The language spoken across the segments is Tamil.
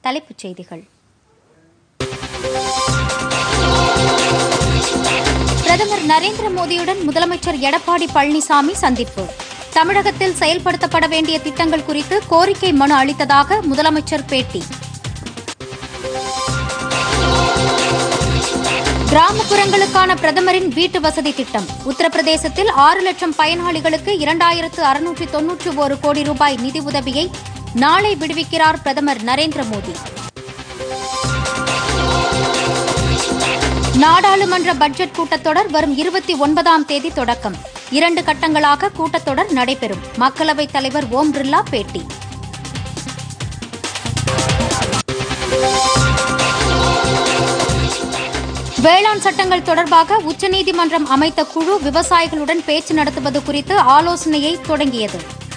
தலைப்புச் செய்திகள். பிரதமர் நரேந்திர மோடியுடன் முதலமைச்சர் எடப்பாடி பழனிசாமி சந்திப்பு. தமிழகத்தில் செயல்படுத்தப்பட வேண்டிய திட்டங்கள் குறித்து கோரிக்கை மனு அளித்ததாக முதலமைச்சர் பேட்டி. கிராமப்புறங்களுக்கான பிரதமரின் வீட்டு வசதி திட்டம். உத்தரப்பிரதேசத்தில் 6 லட்சம் பயனாளிகளுக்கு 2691 கோடி ரூபாய் நிதி உதவியை நாளை விடுவிக்கிறார் பிரதமர் நரேந்திர மோடி. நாடாளுமன்ற பட்ஜெட் கூட்டத்தொடர் வரும் 29ஆம் தேதி தொடக்கம். 2 கட்டங்களாக கூட்டத்தொடர் நடைபெறும். மக்களவைத் தலைவர் ஓம் பிர்லா பேட்டி. வேளாண் சட்டங்கள் தொடர்பாக உச்சநீதிமன்றம் அமைத்த குழு விவசாயிகளுடன் பேச்சு நடத்துவது குறித்து ஆலோசனையை தொடங்கியது.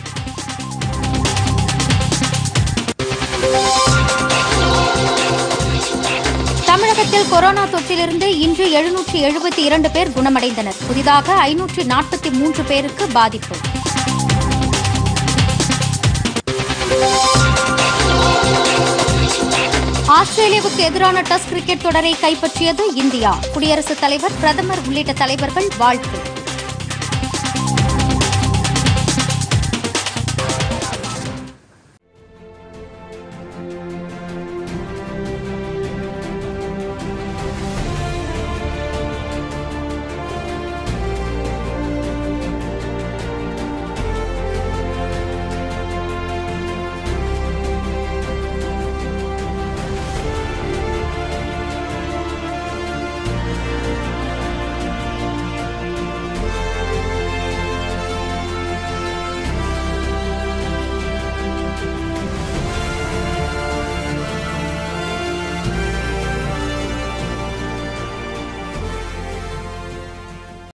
தமிழகத்தில் கொரோனா தொற்றிலிருந்து இன்று 772 பேர் குணமடைந்தனர். புதிதாக 543 பேருக்கு பாதிப்பு. ஆஸ்திரேலியாவுக்கு எதிரான டெஸ்ட் கிரிக்கெட் தொடரை கைப்பற்றியது இந்தியா. குடியரசுத் தலைவர், பிரதமர் உள்ளிட்ட தலைவர்கள் வாழ்த்து.